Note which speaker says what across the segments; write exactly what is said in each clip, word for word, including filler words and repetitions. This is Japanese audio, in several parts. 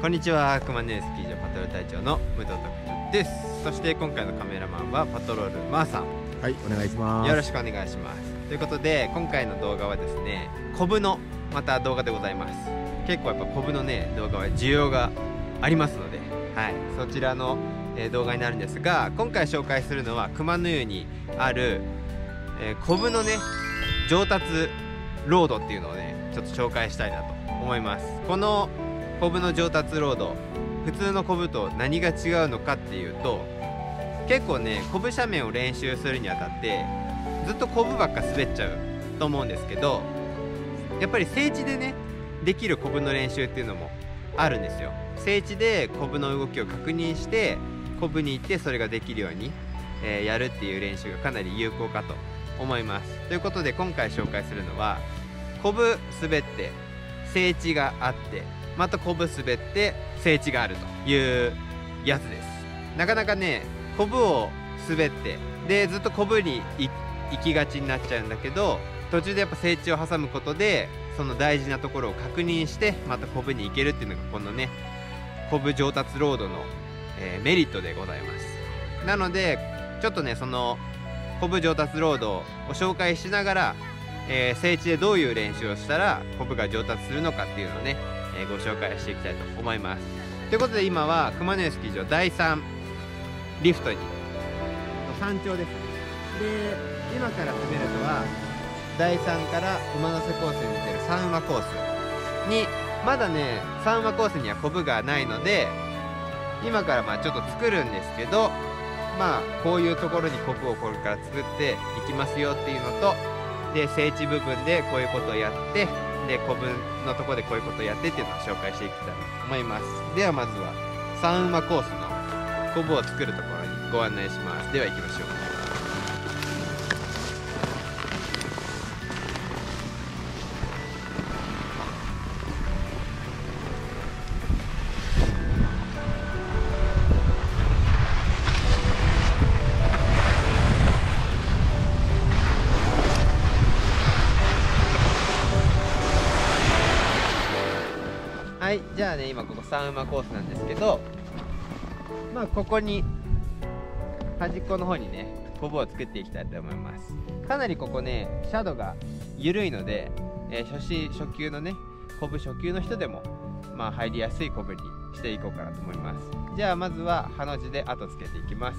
Speaker 1: こんにちは、熊根スキー場パトロール隊長の武藤拓也です。そして今回のカメラマンはパトロールマーさん。
Speaker 2: はい、お願いします。
Speaker 1: よろしくお願いします。ということで今回の動画はですね、コブのまた動画でございます。結構やっぱコブのね動画は需要がありますので、はい、そちらの、えー、動画になるんですが、今回紹介するのは熊の湯にある、えー、コブのね上達ロードっていうのをねちょっと紹介したいなと思います。このコブの上達ロード、普通のコブと何が違うのかっていうと、結構ねコブ斜面を練習するにあたってずっとコブばっか滑っちゃうと思うんですけど、やっぱり整地でねできるコブの練習っていうのもあるんですよ。整地でコブの動きを確認してコブに行ってそれができるように、えー、やるっていう練習がかなり有効かと思います。ということで今回紹介するのは、コブ滑って整地があって、またコブ滑って整地があるというやつです。なかなかねコブを滑ってでずっとコブに行きがちになっちゃうんだけど、途中でやっぱ整地を挟むことでその大事なところを確認してまたコブに行けるっていうのがこのねコブ上達ロードの、えー、メリットでございます。なのでちょっとねそのコブ上達ロードを紹介しながら、えー、整地でどういう練習をしたらコブが上達するのかっていうのをね、えー、ご紹介していきたいと思います。ということで今は熊の湯スキー場だいさんリフトに山頂です。で今から滑るのはだいさんから馬の背コースに出てる三馬コースに、まだね三馬コースにはコブがないので今からまあちょっと作るんですけど、まあこういうところにコブをこれから作っていきますよっていうのと、で整地部分でこういうことをやってでコブのところでこういうことをやってっていうのを紹介していきたいと思います。ではまずは三馬コースのコブを作るところにご案内します。では行きましょう。はい、じゃあね今ここ三馬コースなんですけど、まあここに端っこの方にねコブを作っていきたいと思います。かなりここねシャドウが緩いので、えー、初心初級のねコブ初級の人でもまあ入りやすいコブにしていこうかなと思います。じゃあまずはハの字で後つけていきます。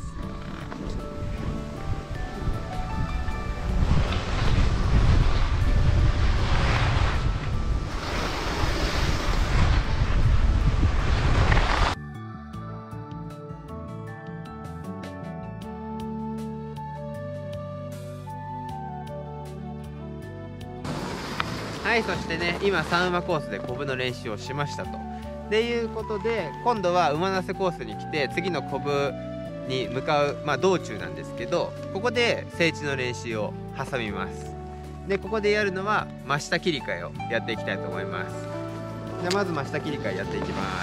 Speaker 1: はい、そしてね今三馬コースでコブの練習をしましたと。っていうことで今度は馬の背コースに来て次のコブに向かう、まあ、道中なんですけど、ここで整地の練習を挟みます。でここでやるのは真下切り替えをやっていきたいと思います。じゃあまず真下切り替えやっていきます。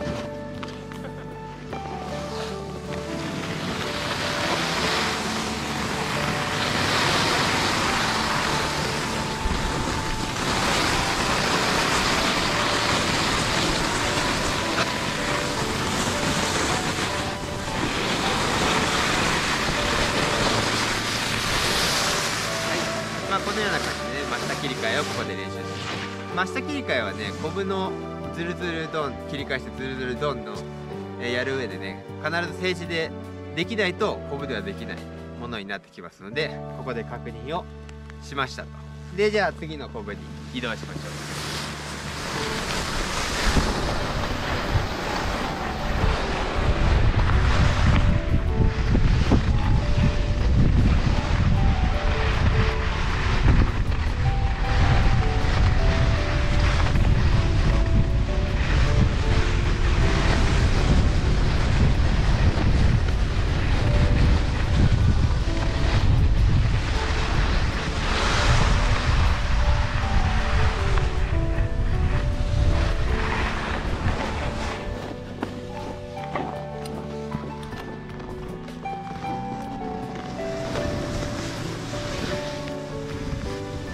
Speaker 1: まあこのような感じでね真下切り替えをここで練習します。真下切り替えはねコブのズルズルドン切り返してズルズルドンの、えー、やる上でね必ず静止でできないとコブではできないものになってきますので、ここで確認をしましたと。でじゃあ次のコブに移動しましょう。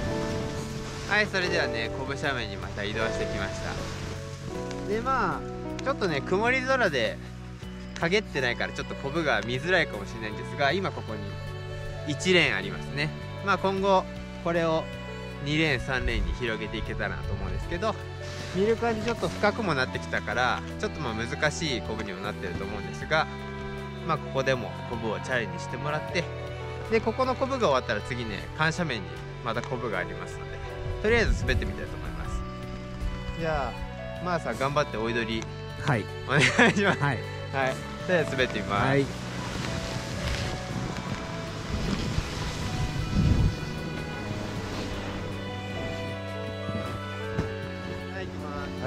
Speaker 1: はい、それではねコブ斜面にまた移動してきました。でまあちょっとね曇り空で陰ってないからちょっとコブが見づらいかもしれないんですが、今ここにいちレーンありますね。まあ今後これをにレーンさんレーンに広げていけたらなと思うんですけど、見る感じちょっと深くもなってきたからちょっとまあ難しいコブにもなってると思うんですが、まあここでもコブをチャレンジしてもらって、でここのコブが終わったら次ね緩斜面にまたコブがありますので、とりあえず滑ってみたいと思います。じゃあまあさん頑張って追い取り
Speaker 2: はい
Speaker 1: お願いします。
Speaker 2: はい
Speaker 1: はい、とりあえず滑ってみます。
Speaker 2: はい。
Speaker 1: はい、行きます。
Speaker 2: はい。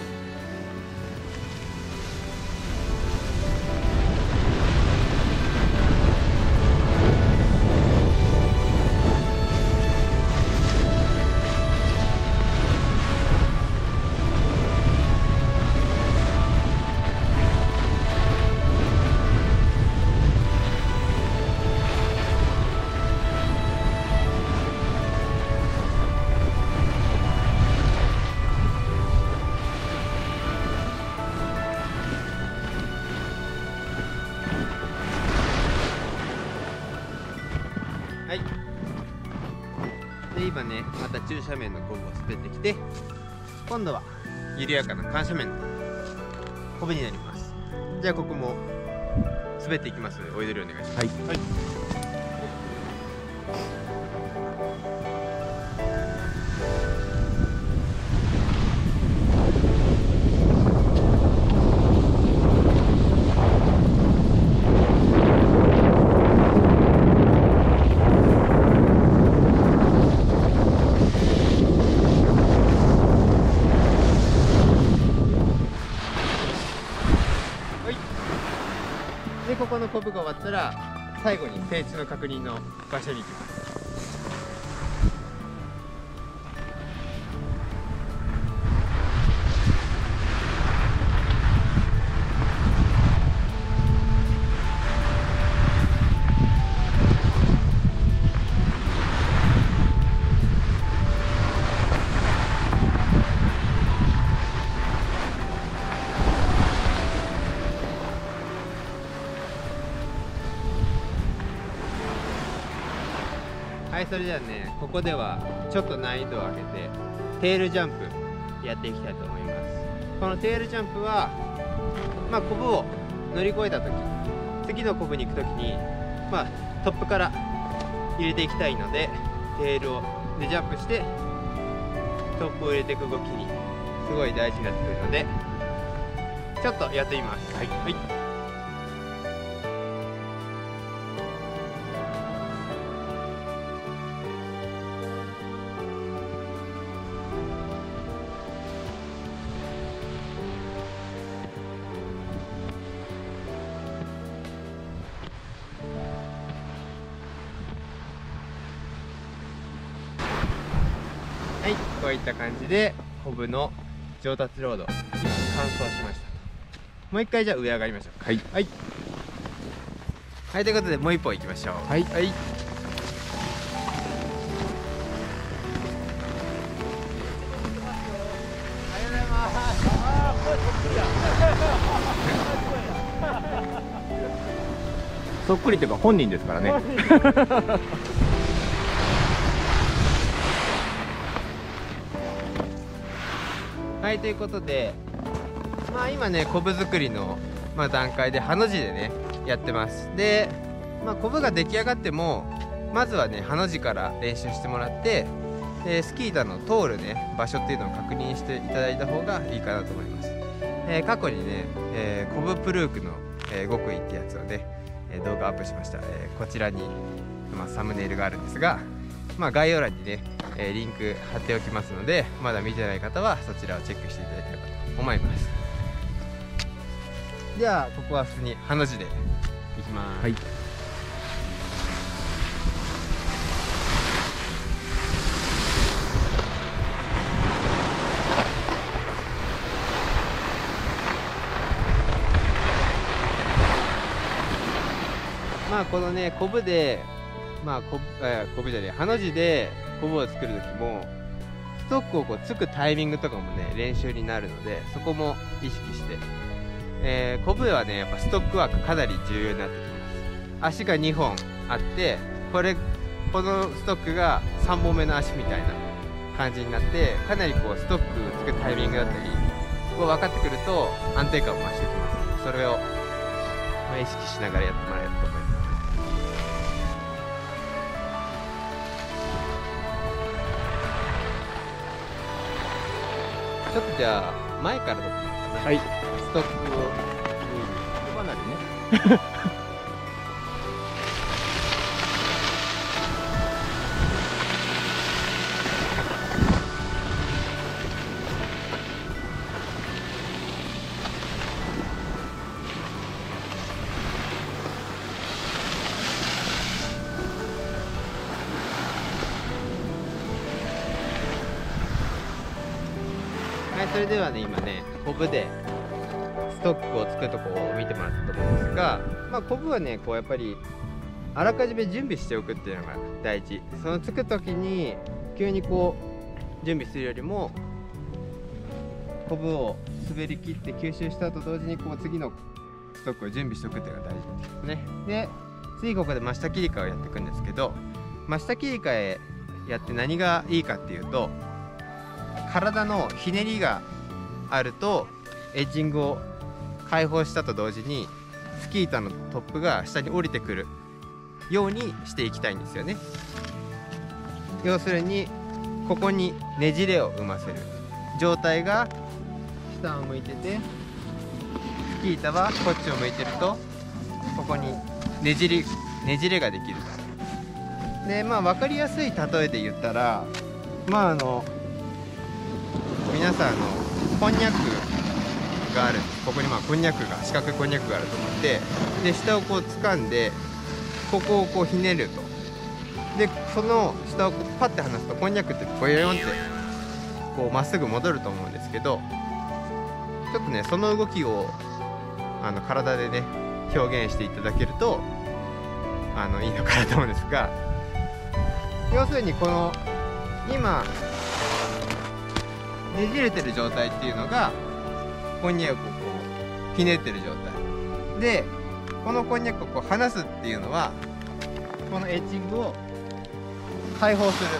Speaker 1: はい、で今ねまた中斜面のコブを滑ってきて、今度は緩やかな緩斜面のコブになります。じゃあここも滑っていきますのでおいでりお願いします。
Speaker 2: はい、
Speaker 1: はい、でここのコブが終わったら最後に整地の確認の場所に行きます。はい、それではねここではちょっと難易度を上げてテールジャンプやっていきたいと思います。このテールジャンプはまあコブを乗り越えた時、次のコブに行く時にまあトップから入れていきたいので、テールをでジャンプしてトップを入れていく動きにすごい大事になってくるのでちょっとやってみます。はい、はい、はい、こういった感じでコブの上達ロード今完走しました。もう一回じゃあ上上がりましょう。
Speaker 2: はい、
Speaker 1: はい、はい、ということでもう一本いきましょう。
Speaker 2: はい、
Speaker 1: はい、
Speaker 2: そっくりっていうか本人ですからね。
Speaker 1: はい、ということでまあ今ねコブ作りの、まあ、段階でハの字でねやってます。でまあコブが出来上がってもまずはねハの字から練習してもらって、でスキー板の通るね場所っていうのを確認していただいた方がいいかなと思います。えー、過去にね、えー、コブプルークの、えー、極意ってやつをね、えー、動画アップしました。えー、こちらに、まあ、サムネイルがあるんですが、まあ、概要欄にね、えー、リンク貼っておきますので、まだ見てない方はそちらをチェックしていただければと思います。ではここは普通にハの字でいきます。
Speaker 2: はい、
Speaker 1: まあこのねコブでまあコブ、えー、コブじゃねえハの字でコブを作る時も普トックをこうつくタイミングとかもね練習になるので、そこも意識して、えー、コブはねやっぱストックワークかなり重要になってきます。足がにほんあって、これこのストックがさんぼんめの足みたいな感じになって、かなりこうストックつくタイミングだったりこう分かってくると安定感を増してきますので、それを、まあ、意識しながらやってもらえると思います。ちょっとじゃあ前から撮ってみますかね。
Speaker 2: はい。
Speaker 1: ストックを
Speaker 2: 一離れね。
Speaker 1: はい、それではね今ねコブでストックをつくとこを見てもらったと思うんですが、まあコブはねこうやっぱりあらかじめ準備しておくっていうのが大事。そのつく時に急にこう準備するよりも、コブを滑り切って吸収したと同時にこう次のストックを準備しておくっていうのが大事ですね。で次ここで真下切り替えをやっていくんですけど、真下切り替えやって何がいいかっていうと、体のひねりがあるとエッジングを解放したと同時にスキー板のトップが下に降りてくるようにしていきたいんですよね。要するにここにねじれを生ませる状態が下を向いてて、スキー板はこっちを向いてるとここにねじりねじれができる。でまあ分かりやすい例えで言ったら、まああの皆さんあのこんにゃくがあるんです。ここにまあこんにゃくが四角いこんにゃくがあると思って、で下をこう掴んでここをこうひねると、でその下をパッて離すとこんにゃくってボヨヨンってこうまっすぐ戻ると思うんですけど、ちょっとねその動きをあの体でね表現していただけるとあのいいのかなと思うんですが、要するにこの今ねじれてる状態っていうのがこんにゃくをこうひねってる状態で、このこんにゃくをこう離すっていうのはこのエッジングを解放する。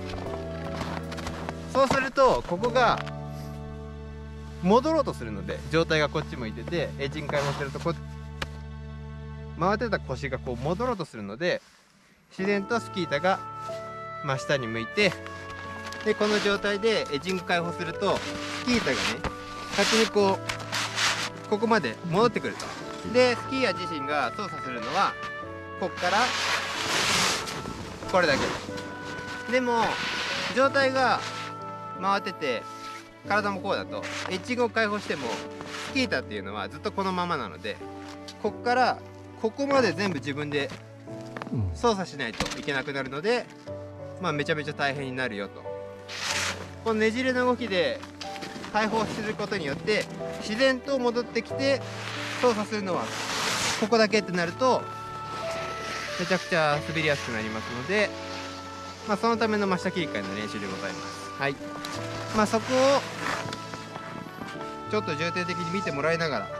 Speaker 1: そうするとここが戻ろうとするので、状態がこっち向いててエッジング解放するとこ回ってた腰がこう戻ろうとするので、自然とスキー板が真下に向いて、でこの状態でエッジング解放するとスキー板がね先にこうここまで戻ってくると。でスキーヤー自身が操作するのはこっからこれだけでも状態が回ってて体もこうだとエッジングを解放してもスキー板っていうのはずっとこのままなので、こっからここまで全部自分で操作しないといけなくなるので、まあめちゃめちゃ大変になるよと。このねじれの動きで解放することによって自然と戻ってきて操作するのはここだけってなるとめちゃくちゃ滑りやすくなりますので、まあ、そのための真下切り替えの練習でございます。はい、まあ、そこをちょっと重点的に見てもらいながら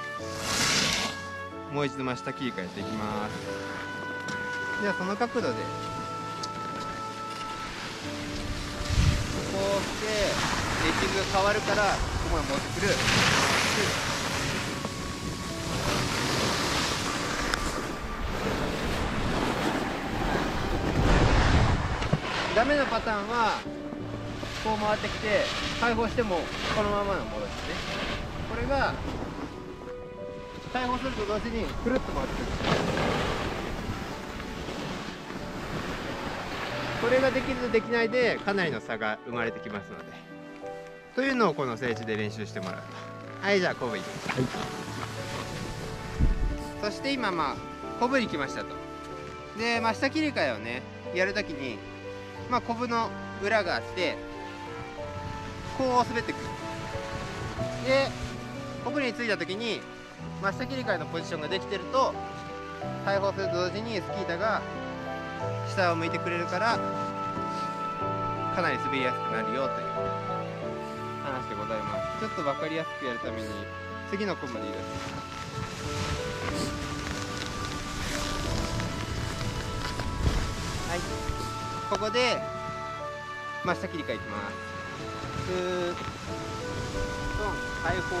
Speaker 1: もう一度真下切り替えていきます。ではその角度でこうしてエッジングが変わるからここまで持ってくる。ダメなパターンはこう回ってきて解放してもこのままのものですね。これが解放すると同時にくるっと回ってくる。これができるとできないでかなりの差が生まれてきますので、というのをこのステージで練習してもらうと。はい、じゃあコブいきます、はい、そして今まあコブに来ましたと。で真下切り替えをねやるときにまあコブの裏があってこう滑ってくる。でコブについたときに真下切り替えのポジションができてると解放すると同時にスキー板が下を向いてくれるからかなり滑りやすくなるよという話でございます。ちょっと分かりやすくやるために次のコブまで移動します。はい、ここで真下切り替えいきます。スーッと開放、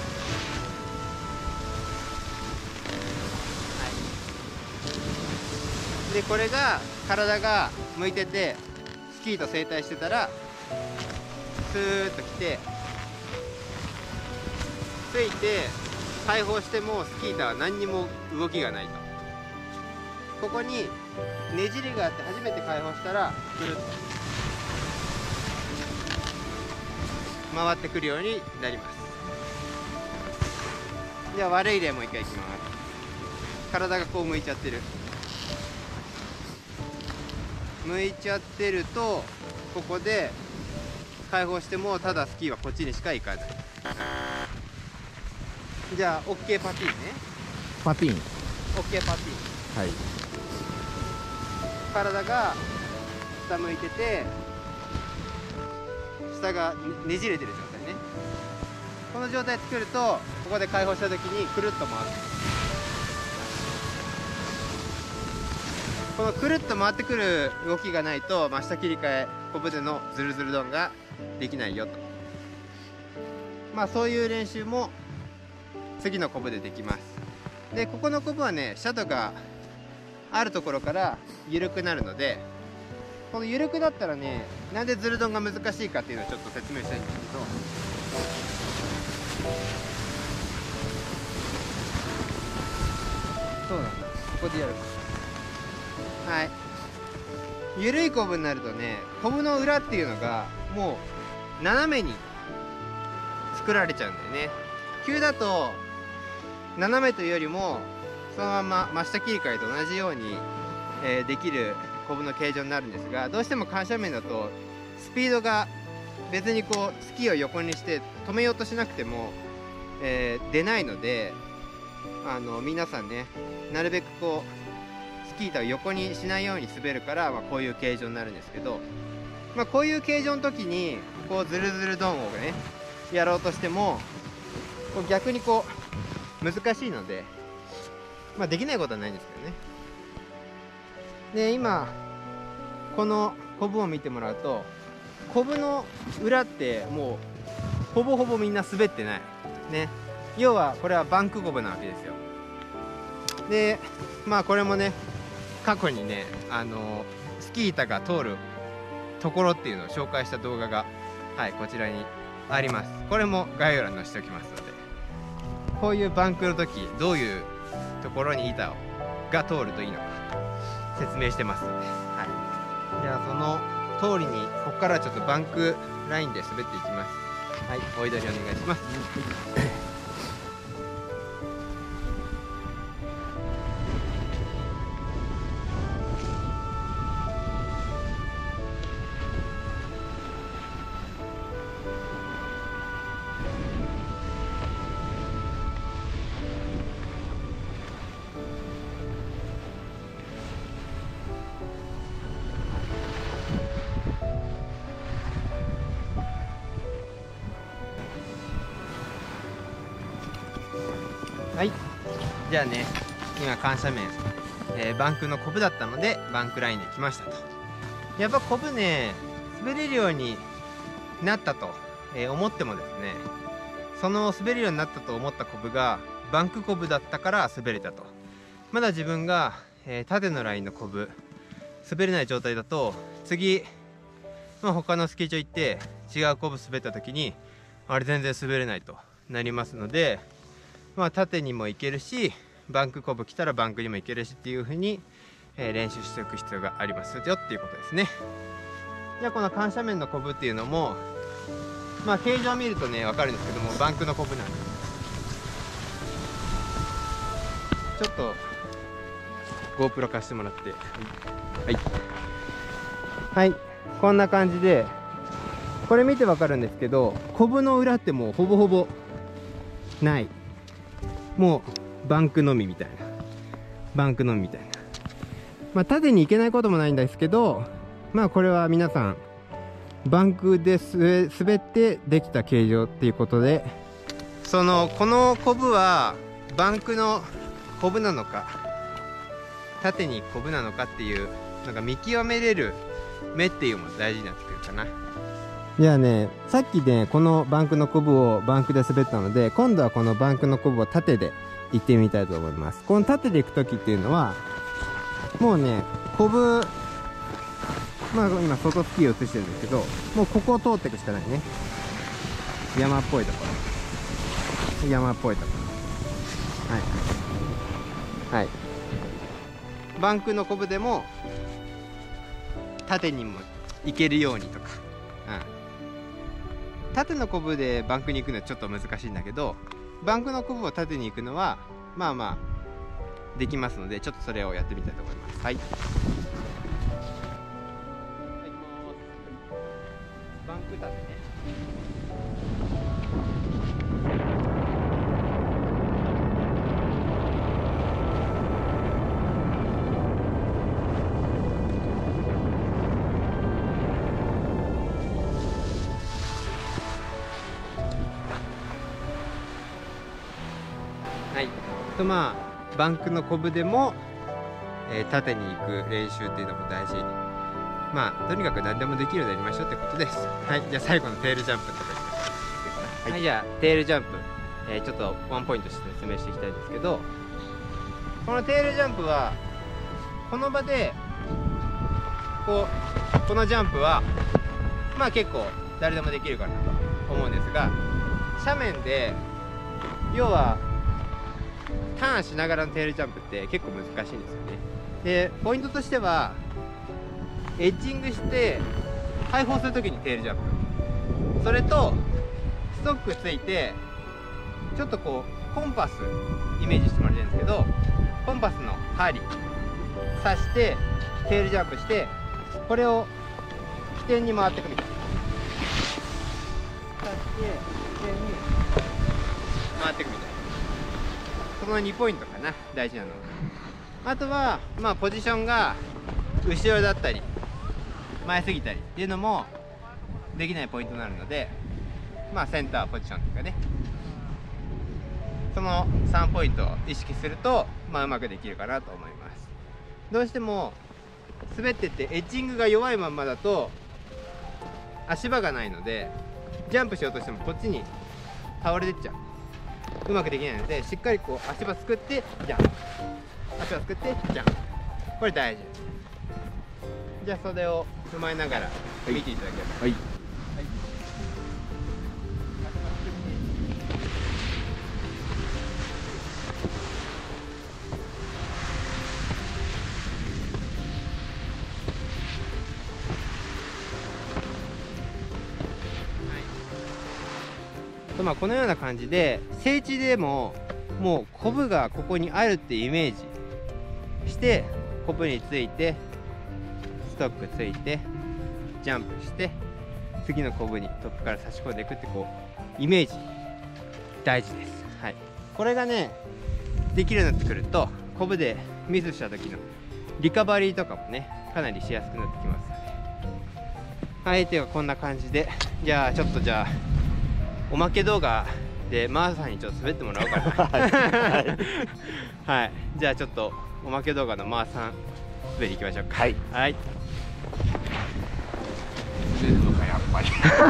Speaker 1: でこれが体が向いててスキーと正対してたらスーッと来てついて開放してもスキー板は何にも動きがないと。ここにねじりがあって初めて開放したらぐるっと回ってくるようになります。じゃあ悪い例もう一回いきます。体がこう向いちゃってる向いちゃってるとここで開放してもただスキーはこっちにしか行かない。じゃあ OK パティーンね。
Speaker 2: パティーン
Speaker 1: OK パティーン、
Speaker 2: はい。
Speaker 1: 体が下向いてて下がねねじれてる状態ね。この状態作るとここで開放した時にくるっと回ってくる。このくるっと回ってくる動きがないと真下切り替えコブでのズルズルドンができないよと。まあそういう練習も次のコブでできます。でここのコブはね斜度があるところから緩くなるので、この緩くなったらねなんでズルドンが難しいかっていうのをちょっと説明したいんですけど、そうなんだ、ここでやる。はい、緩いコブになるとねコブの裏っていうのがもう斜めに作られちゃうんだよね。急だと斜めというよりもそのまま真下切り替えと同じように、えー、できるコブの形状になるんですが、どうしても緩斜面だとスピードが別にこうスキーを横にして止めようとしなくても、えー、出ないので、あの皆さんねなるべくこうスキー板を横にしないように滑るから、まあ、こういう形状になるんですけど、まあ、こういう形状の時にこうズルズルドンをねやろうとしてもこう逆にこう難しいので、まあ、できないことはないんですけどね。で今このコブを見てもらうとコブの裏ってもうほぼほぼみんな滑ってないね。要はこれはバンクコブなわけですよ。でまあこれもね過去にねあのスキー板が通るところっていうのを紹介した動画が、はい、こちらにあります。これも概要欄に載せておきますので、こういうバンクの時どういうところに板をが通るといいのか説明してますので、はい、じゃあその通りにここからちょっとバンクラインで滑っていきます。はい、お祈りお願いします。はい、じゃあね今緩斜面、えー、バンクのコブだったのでバンクラインで来ましたと。やっぱコブね滑れるようになったと、えー、思ってもですね、その滑れるようになったと思ったコブがバンクコブだったから滑れたと。まだ自分が、えー、縦のラインのコブ滑れない状態だと次、まあ、他のスキー場行って違うコブ滑った時にあれ全然滑れないとなりますので、まあ、縦にもいけるしバンクコブ来たらバンクにもいけるしっていう風に、えー、練習しておく必要がありますよっていうことですね。じゃあこの緩斜面のコブっていうのもまあ形状を見るとね分かるんですけどもバンクのコブなんです。ちょっと GoPro 貸してもらってはいはい、こんな感じでこれ見て分かるんですけどコブの裏ってもうほぼほぼない、もうバンクのみみたいなバンクのみみたいな、まあ縦に行けないこともないんですけど、まあこれは皆さんバンクです滑ってできた形状っていうことで、そのこのコブはバンクのコブなのか縦にコブなのかっていうのが見極めれる目っていうのも大事になってくるかな。じゃあね、さっきねこのバンクのコブをバンクで滑ったので、今度はこのバンクのコブを縦で行ってみたいと思います。この縦で行く時っていうのはもうねコブ、まあ今外スキーを映してるんですけど、もうここを通っていくしかないね。山っぽいところ、山っぽいところ、はいはい。バンクのコブでも縦にも行けるようにとか、うん、縦のコブでバンクに行くのはちょっと難しいんだけど、バンクのコブを縦に行くのはまあまあできますので、ちょっとそれをやってみたいと思います。はい、バンク縦ね。はい、とまあバンクのコブでも、えー、縦に行く練習っていうのも大事。まあとにかく何でもできるようになりましょうってことです。はい、じゃあ最後のテールジャンプとかいきましょう。はい、はい、じゃあテールジャンプ、えー、ちょっとワンポイントして説明していきたいんですけど、このテールジャンプはこの場でこうこのジャンプはまあ結構誰でもできるかなと思うんですが、斜面で要はターンしながらのテールジャンプって結構難しいんですよね。でポイントとしてはエッジングして開放するときにテールジャンプ、それとストックついてちょっとこうコンパスイメージしてもらいたいんですけど、コンパスの針刺してテールジャンプして、これを起点に回っていくみたいな、刺して起点に回っていくみたいな、そのにポイントかな、大事なのは。あとはまあポジションが後ろだったり前すぎたりっていうのもできないポイントになるので、まあセンターポジションとかね、そのさんポイントを意識するとまあうまくできるかなと思います。どうしても滑ってってエッジングが弱いまんまだと足場がないので、ジャンプしようとしてもこっちに倒れてっちゃう、うまくできないので、しっかりこう足場作ってジャンプ、足場作ってジャンプ、これ大事です。じゃあそれを踏まえながら見ていただければ。はい、はい、とまあこのような感じで整地でももうコブがここにあるってイメージしてコブについてストックついてジャンプして次のコブにトップから差し込んでいくってこうイメージ大事です。はい、これがねできるようになってくるとコブでミスした時のリカバリーとかもねかなりしやすくなってきますよね。はい、というかこんな感じで、じゃあちょっとじゃあおまけ動画でマーさんにちょっと滑ってもらおうかな。はい、はい、じゃあちょっとおまけ動画のマーさん滑りいきましょうか。はい、はい、滑るのかやっぱり。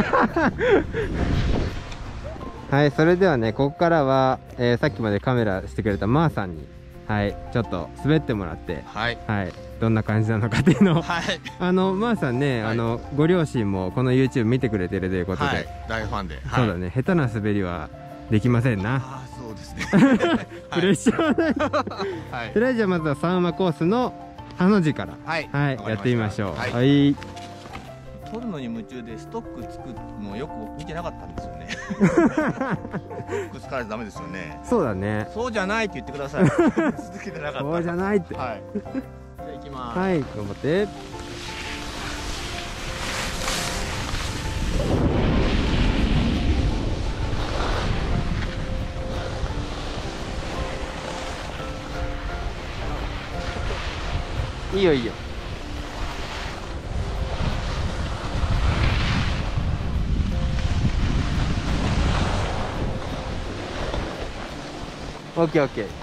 Speaker 1: はい、それではねここからは、えー、さっきまでカメラしてくれたマーさんに、はい、ちょっと滑ってもらって、はい、はい、どんな感じなのかっていうのを、はい、あのマーさんね、はい、あのご両親もこの YouTube 見てくれてるということで、はい、大ファンで、はい、そうだね、下手な滑りはできませんな。ああ、そうですね。プレッシャーない。はい、とりあえずまずはさんわコースのハの字から、はい、はい、やってみましょう。はい、はい、
Speaker 2: 撮るのに夢中でストック作るのよく見てなかったんですよね。ストック使われてダメですよね。
Speaker 1: そうだね。
Speaker 2: そうじゃないって言ってください。続けてなかった。
Speaker 1: そうじゃないって。はい。
Speaker 2: じゃあ行きます。
Speaker 1: はい、頑張って。いいよいいよ。 オッケーオッケー。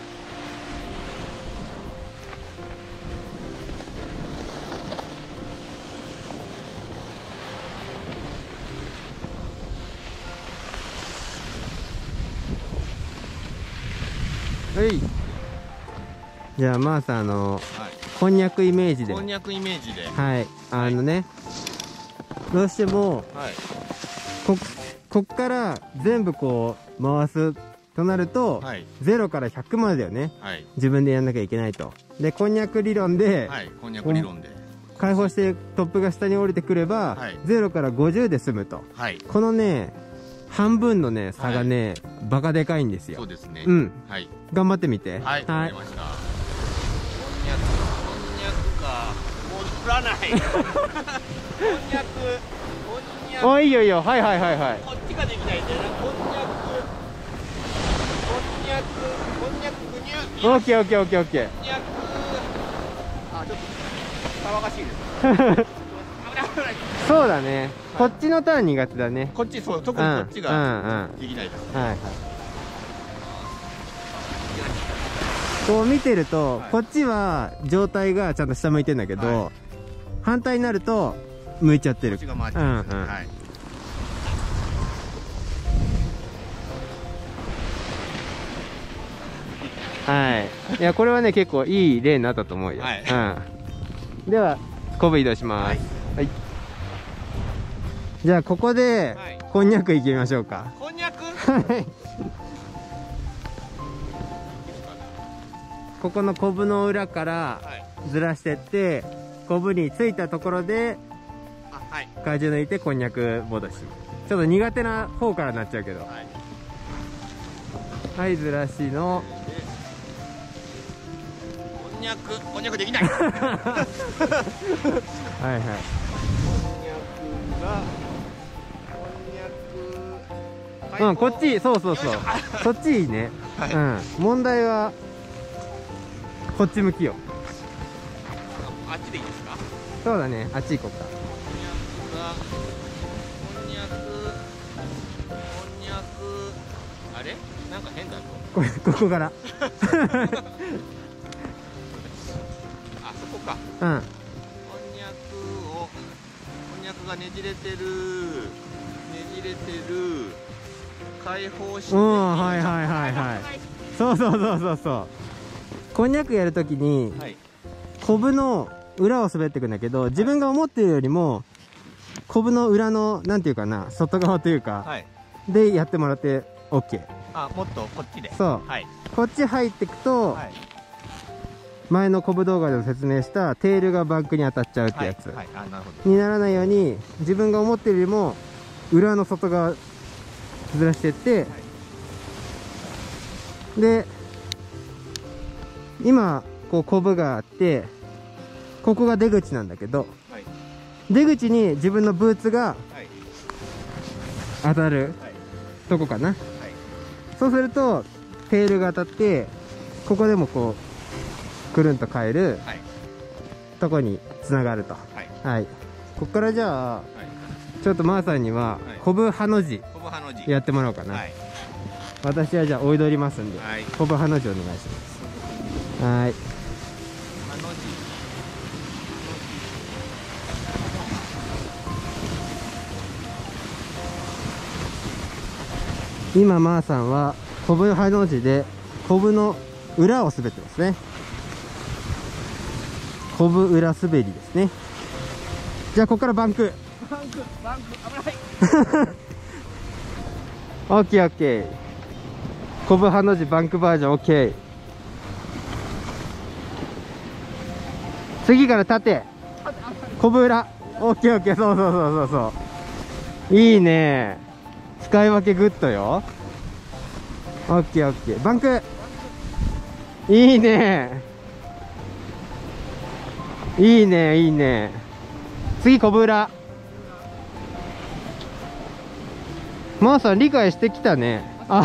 Speaker 1: はい。じゃあまあさん、あの、はい、こんにゃくイメージで。
Speaker 2: こんにゃくイメージで。
Speaker 1: はい。あのね、はい、どうしても、はい、ここっから全部こう回すとなると、はい、ゼロからひゃくまでだよね、はい、自分でやんなきゃいけないと。でこんにゃく理論で、はい、こんにゃく理論で解放してトップが下に降りてくれば、はい、ゼロからごじゅうで済むと、はい、このね半分のね差がね、はい、バカでかいんですよ。そうですね。うん、はい、頑張ってみて。はい、わかりました。こんにゃくこんにゃくかもう降らないこんにゃくこんにゃく、あ、いいよいいよ、はいはいはいはい。こっちができないんだよな。こんにゃくこんにゃくこんにゃくぐにゅ。オッケーオッケーオッケーオッケー。こんにゃく、あ、ちょっと騒がしいですそうだね、はい、こっちのターン苦手だね。こっち、そう、特にこっちができないです、ね、はいはい。こう見てると、はい、こっちは上体がちゃんと下向いてんだけど、はい、反対になると向いちゃってる。こっちが回っちゃうんです、うんうん、はい。はい、いやこれはね結構いい例になったと思うよ、はい、うん、ではコブ移動します、はいはい、じゃあここで、はい、こんにゃくいきましょうか。こんにゃくはいここのコブの裏からずらしてって、コブについたところで荷重抜いてこんにゃく戻し。ちょっと苦手な方からなっちゃうけど、はい、はい、ずらしのこんにゃく、こんにゃくできないはいはい、こんにゃくがこんにゃく、うん、こっち、そうそうそうそっちいいね、はい、うん、問題はこっち向きよ。あっちでいいですか。そうだね、あっち行こうか。こんにゃくがこんにゃくこんにゃく、あれなんか変だぞこれ、ここからあそこか。うん、こんにゃくをこんにゃくがねじれてるねじれてる解放して、うん、はいはいはいはい、そうそうそうそうそう。こんにゃくやるときに、はい、コブの裏を滑っていくんだけど、自分が思っているよりもコブの裏のなんていうかな、外側というか、はい、でやってもらって オーケー。 あ、もっとこっちで、そう、はい、こっち入っていくと、はい、前のコブ動画でも説明したテールがバンクに当たっちゃうってやつにならないように、自分が思っているよりも裏の外側ずらしていって、はい、で今こうコブがあって、ここが出口なんだけど、はい、出口に自分のブーツが当たるとこかな、はい、そうするとテールが当たって、ここでもこうくるんと変える、はい、とこにつながると、はい、はい、ここからじゃあ、はい、ちょっとマーさんにはコブハの字やってもらおうかな、はい、私はじゃあ追い取りますんで、はい、コブハの字お願いします。はい。今マーさんはコブハの字でコブの裏を滑ってますね。コブ裏滑りですね。じゃあここからバンク。バンクバンク危ない。オッケーオッケー。コブハの字バンクバージョンオッケー。次から縦コブ裏、オッケーオッケー、そうそうそうそうそう、いいね、使い分けグッドよ。オッケーオッケー、バンク、いいねいいねいいね。次コブ裏、マーさん理解してきたね。あ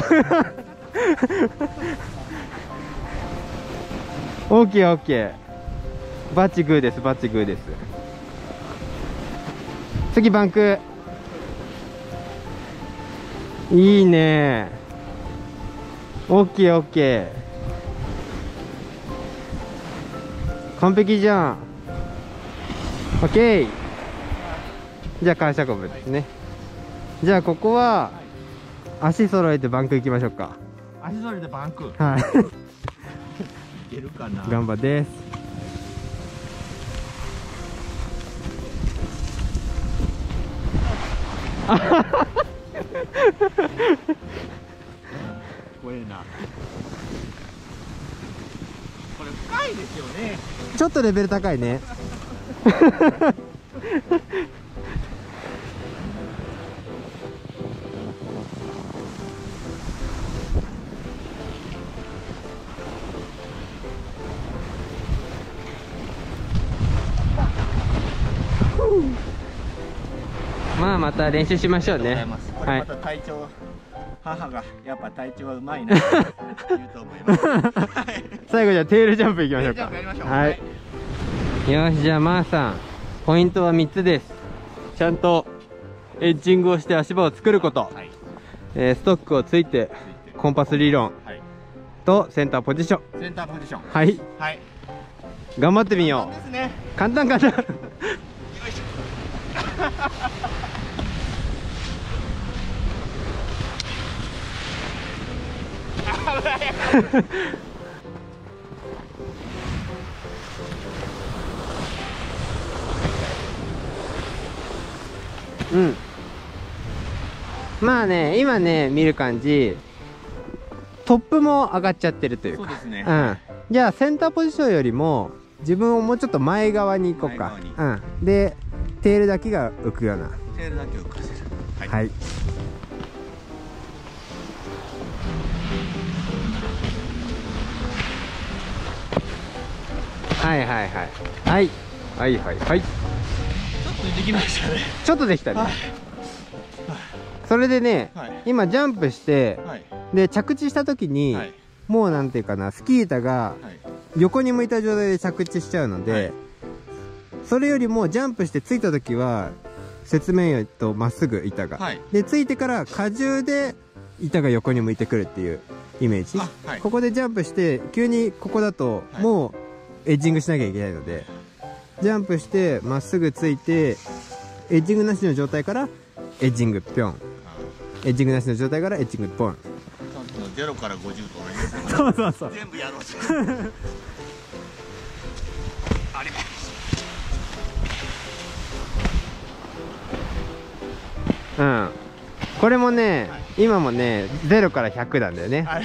Speaker 1: オッケーオッケー、バッチグーです、バッチグーです。次バンク、いいね。 オッケーオッケー、完璧じゃん。オッケー。じゃあ感謝コブですね。じゃあここは足揃えてバンク行きましょうか。
Speaker 2: 足取りでバンク。
Speaker 1: はい
Speaker 2: いけるかな。
Speaker 1: ガンバです。
Speaker 2: 怖えな。これ深いですよね。
Speaker 1: ちょっとレベル高いね。まあまた練習しましょうね。
Speaker 2: これまた体調、母がやっぱ体調はうまいなと言うと思います。
Speaker 1: 最後じゃあテールジャンプいきましょうか。
Speaker 2: テールジャンプやりましょう。
Speaker 1: はい。よし、じゃあまーさん、ポイントはみっつです。ちゃんとエッジングをして足場を作ること、
Speaker 2: はい、
Speaker 1: えー、ストックをついてコンパス理論、はい、とセンターポジション。
Speaker 2: センターポジション。
Speaker 1: はい。
Speaker 2: はい。
Speaker 1: 頑張ってみよう。
Speaker 2: ですね。
Speaker 1: 簡単簡単。よいしょ。うん。まあね、今ね見る感じトップも上がっちゃってるというか。
Speaker 2: そうですね。
Speaker 1: うん。じゃあセンターポジションよりも自分をもうちょっと前側に行こうか。うん。でテールだけが浮くような。
Speaker 2: テールだけ浮かせる。はい。
Speaker 1: はい。はいはいはいはいはいはいはい。
Speaker 2: ちょっとできましたね。
Speaker 1: ちょっとできたね。それでね、はい、今ジャンプして、はい、で着地した時に、はい、もうなんていうかな、スキー板が横に向いた状態で着地しちゃうので、はい、それよりもジャンプしてついた時は雪面とまっすぐ板が、はい、でついてから荷重で板が横に向いてくるっていうイメージ、はい、ここでジャンプして急にここだともうエッジングしなきゃいけないので、ジャンプしてまっすぐついてエッジングなしの状態からエッジングピョン、エッジングなしの状態からエッジングポン。
Speaker 2: ゼロからごじゅうと同じですね。
Speaker 1: そうそうそう。
Speaker 2: 全部やろうぜ。あれ。
Speaker 1: うん。これもね、はい、今もねゼロからひゃくなんだよね。はい、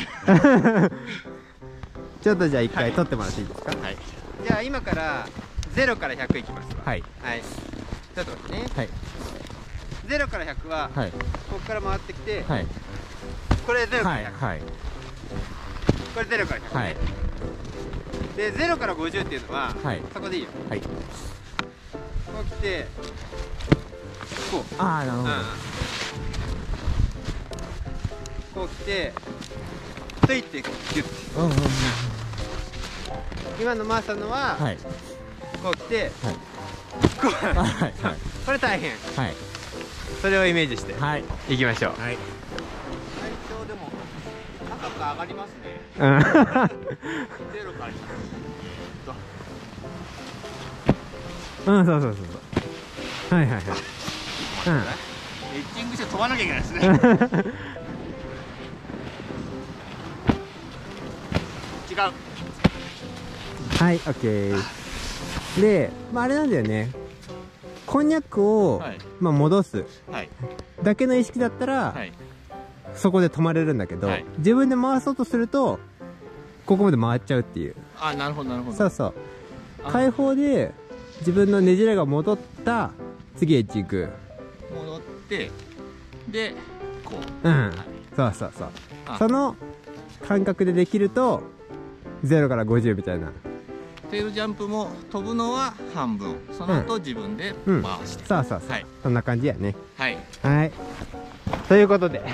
Speaker 1: ちょっとじゃあ一回取ってもらっていいですか。はい。じゃあ今からゼロからひゃくいきます。はい。はい。ちょっと待ってね。はい。ゼロからひゃくは、はい、ここから回ってきて、はい、これゼロからひゃく、はい、これゼロからひゃく、ね、はい、でゼロからごじゅうっていうのは、はい、そこでいいよ、はい、こう来てこう、ああなるほど、うん、こう来てついてギュッて、うんうんうん、今のマーさんのは、はい、こう来て、はい、こう、はいはい、これ大変、はい、それをイメージしていきましょう。はい。体調でも高く上がりますね。ゼロからうん、そうそうそうそう。はいはいはい。うん。エッ
Speaker 2: ジングして飛ばなきゃいけないですね。違う。
Speaker 1: はい、オッケー。で、まああれなんだよね。こんにゃくを、はい、まあ戻すだけの意識だったら、はい、そこで止まれるんだけど、はい、自分で回そうとするとここまで回っちゃうっていう。
Speaker 2: あ、なるほどなるほど。
Speaker 1: そうそう、開放で自分のねじれが戻った次エッジング
Speaker 2: 戻ってでこう、
Speaker 1: うん、はい、そうそうそう、その感覚でできるとゼロからごじゅうみたいな。
Speaker 2: テールジャンプも飛ぶのは半分、その後自分で回して、
Speaker 1: うんうん、そうそうそう、はい、そんな感じやね。
Speaker 2: はい、
Speaker 1: はい、ということで、はい、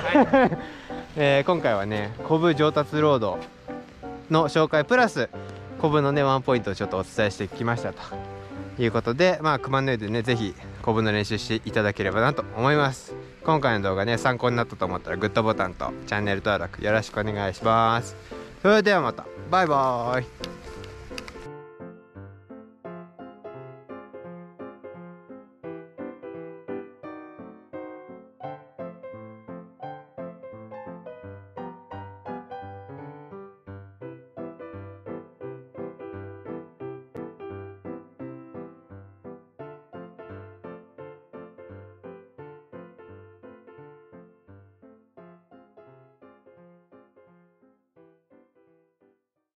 Speaker 1: えー、今回はねコブ上達ロードの紹介プラスコブのねワンポイントをちょっとお伝えしてきましたということで、まあ熊の上でねぜひコブの練習していただければなと思います。 今回の動画ね参考になったと思ったらグッドボタンとチャンネル登録よろしくお願いします。それではまたバイバーイ。